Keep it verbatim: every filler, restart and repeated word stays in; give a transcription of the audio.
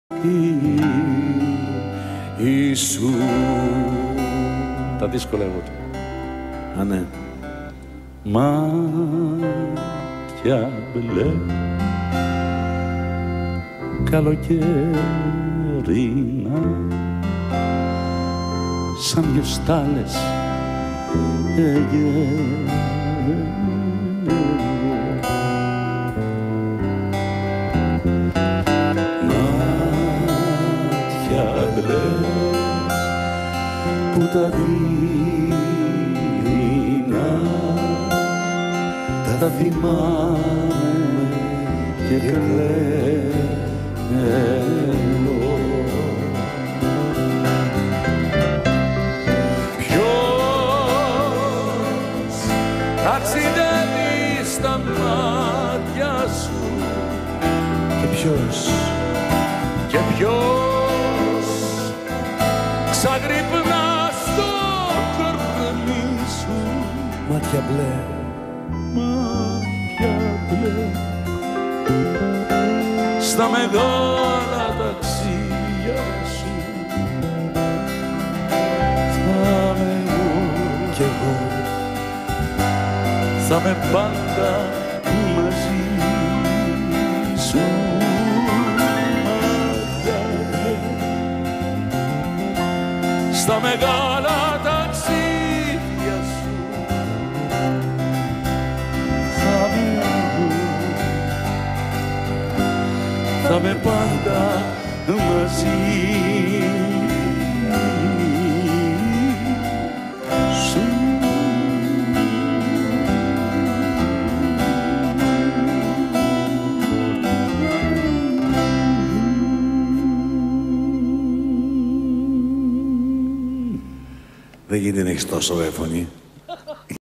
Ιησού. Τα δύσκολα εγώ του. Α, ναι. Μάτια μπλε καλοκαιρίνα σαν δυο στάλες μάτια μπλε που τα δειλινά τα θυμάμαι και κλαίω. Ποιος ταξιδεύει στα μάτια σου και ποιος και ποιος ξαγρυπνά στο κορμί σου. Μάτια μπλε, μάτια μπλε στα μεγάλα ταξίδια σου. Θα με εγώ κι εγώ, θα με πάντα μαζί σου. Μάτια μπλε στα μεγάλα ταξίδια σου. Θα με εγώ, θα με πάντα μαζί σου. Δεν γίνεται να έχεις τόσο ωραία φωνή.